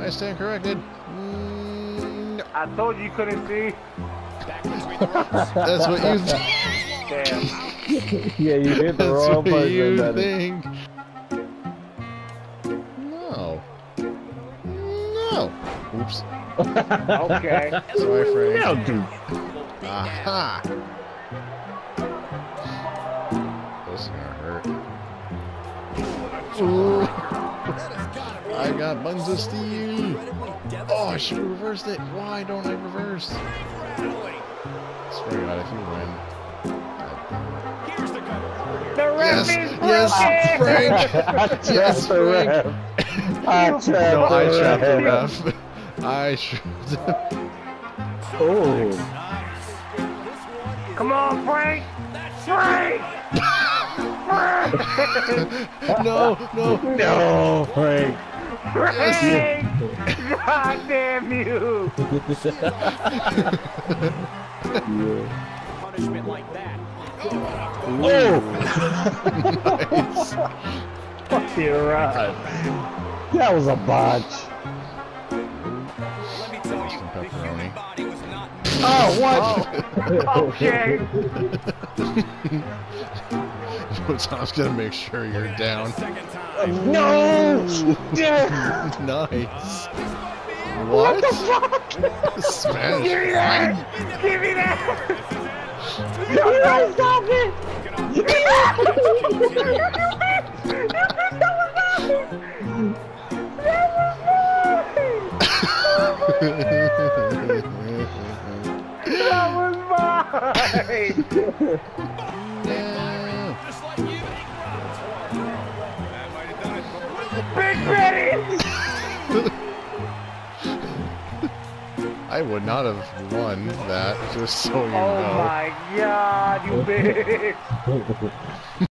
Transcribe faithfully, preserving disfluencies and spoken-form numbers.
I stand corrected. Mm, I told you you couldn't see. that's what you think. Damn. Yeah, you hit the That's wrong what person. you That is. think. No. No. Oops. Okay. Sorry, Frank. No, dude. Aha. This is gonna hurt. Ooh. I got buns of steel. Oh, I should have reversed it. Why don't I reverse? Swear to God, if you win. The ref Yes, is yes, broken! Frank. Yes, Frank. I trapped No, I the trapped the ref. ref. I trapped him. Oh. Come on, Frank! Frank! Frank! No, no, No, Frank. Frank! God damn you! Punishment like that. Oh. nice. Fucking right. That was a botch. Let me tell you, Some the pepperoni. human body was not. Oh, what? Oh, okay. Tom's gonna make sure you're down. Second time. No! Yeah. Nice. What? What the fuck? Spanish. Give me that! Give me that! No, stop it! That was mine! Just like you. That might have done it. Big Betty! I would not have won that, just so you Oh know. my god, you bitch!